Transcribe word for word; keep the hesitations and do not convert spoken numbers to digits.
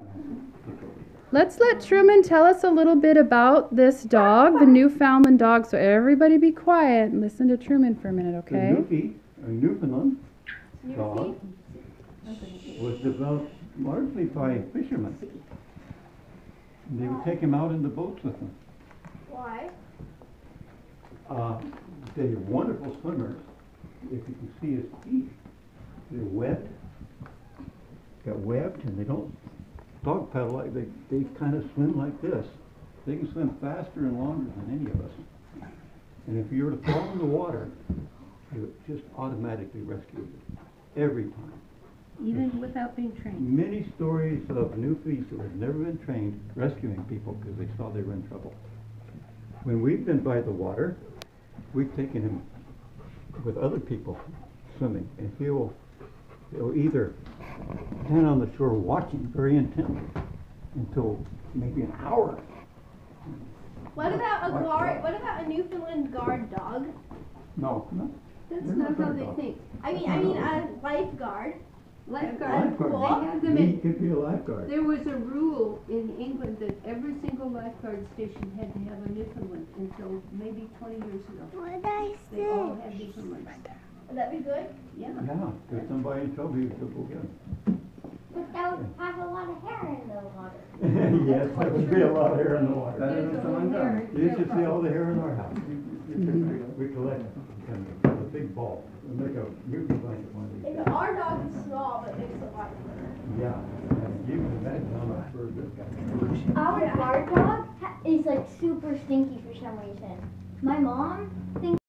Let's let Truman tell us a little bit about this dog, the Newfoundland Dog. So everybody be quiet and listen to Truman for a minute, okay? The Newfie, a Newfoundland dog, was developed largely by fishermen. And they would take him out in the boats with them. Why? Uh, they're wonderful swimmers. If you can see his teeth, they're webbed. Got webbed, and they don't dog paddle like they. They kind of swim like this. They can swim faster and longer than any of us. And if you were to fall in the water, they would just automatically rescue you every time. Even There's without being trained. Many stories of Newfies who had never been trained rescuing people because they saw they were in trouble. When we've been by the water, we've taken him with other people swimming, and he'll, he'll either stand on the shore watching very intently until maybe an hour. What about a guard? What about a Newfoundland guard dog? No, no. That's They're not not how guard they dogs. think. I mean, I mean a lifeguard. Lifeguard. Lifeguard. They have them He in, could be a lifeguard. there was a rule in England that every single lifeguard station had to have a Newfoundland until maybe twenty years ago. What did I They all had Newfoundlands. Would that be good? Yeah. Yeah, if somebody in trouble, you could go get him. But that would have a lot of hair in the water. Yes, there would be a lot of hair in the water. There's a whole hair. You should see all the hair in our house. We collect them in a big ball. We make a movie blanket one of these If days. our dog is small, but makes a lot of fur. Yeah, and you can imagine how much fur this guy. Our guard dog ha- is like super stinky for some reason. My mom thinks